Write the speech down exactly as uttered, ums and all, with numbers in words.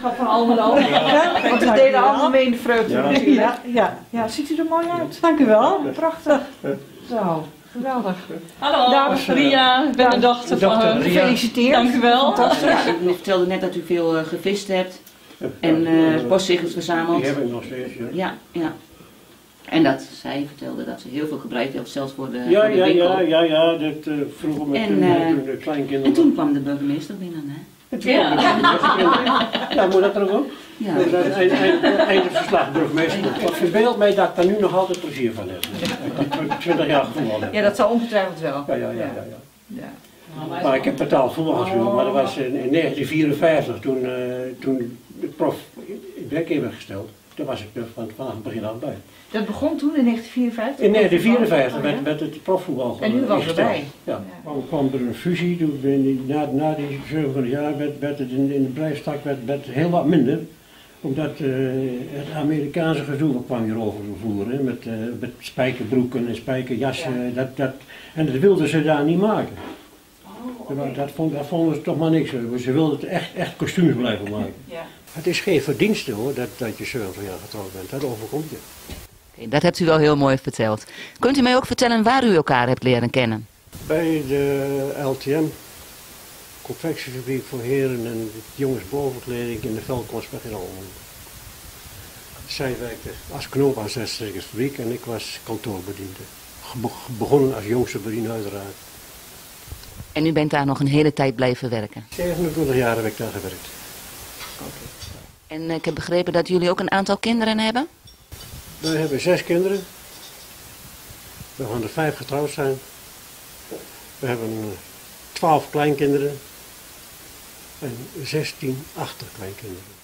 kampioenschap van Almelo. Ja, want we deden allemaal mee in de vreugde. Ja. Ja, ja, ja, ziet u er mooi uit. Dank u wel. Prachtig. Zo, geweldig. Hallo, Dames, Ria, ik ben de dochter van... dochter Ria. Gefeliciteerd. Dank u wel. Ja, u vertelde net dat u veel uh, gevist hebt en uh, postzegels verzameld. Die heb ik nog steeds, ja. Ja, ja. En dat zij vertelde dat ze heel veel gebruikt heeft, zelfs voor de, Ja, voor de ja, winkel. ja, ja, ja, dat uh, vroeger met En, toen, uh, toen de kleinkinderen. En toen kwam de burgemeester binnen, hè? En toen kwam de burgemeester. Ja, moet dat er ook op? Ja. Dus dat is een- een- einde verslag, burgemeester. Wat verbeeld mij dat ik daar nu nog altijd plezier van heb. Dat ik twintig jaar gevoetbald heb. Ja, dat zal ongetwijfeld wel. Ja, ja, ja, ja, ja. Ja. Maar ik heb betaald voetbal gespeeld, maar dat was in, in negentien vierenvijftig, toen, uh, toen de prof in werking werd gesteld. Toen was ik er van, vanaf het begin af bij. Dat begon toen in negentien vierenvijftig? In negentien vierenvijftig Oh, ja. werd, werd het profvoetbal En u was ingesteld. erbij? Ja. Dan kwam er een fusie, toen ben die, na, na die zevenentwintig jaar werd, werd het in, in de bedrijfstak werd, werd heel wat minder. Omdat uh, het Amerikaanse gedoe kwam hier over te voeren, met, uh, met spijkerbroeken en spijkerjassen. Ja. Dat, dat, en dat wilden ze daar niet maken. Oh, okay. dat, dat, vond, dat vonden ze toch maar niks. Ze wilden het echt, echt kostuums blijven maken. Ja. Het is geen verdienste hoor, dat, dat je zeventig jaar getrouwd bent. Dat overkomt je. Okay, dat hebt u wel heel mooi verteld. Kunt u mij ook vertellen waar u elkaar hebt leren kennen? Bij de L T M, confectiefabriek voor heren en jongens bovenkleding in de Veldkostweg in Almelo. Zij werkte als knoop aan zesstrekersfabriek en ik was kantoorbediende. Be begonnen als jongste bediende uiteraard. En u bent daar nog een hele tijd blijven werken? zevenentwintig jaar heb ik daar gewerkt. Okay. En uh, ik heb begrepen dat jullie ook een aantal kinderen hebben? We hebben zes kinderen, waarvan er vijf getrouwd zijn. We hebben twaalf kleinkinderen en zestien achterkleinkinderen.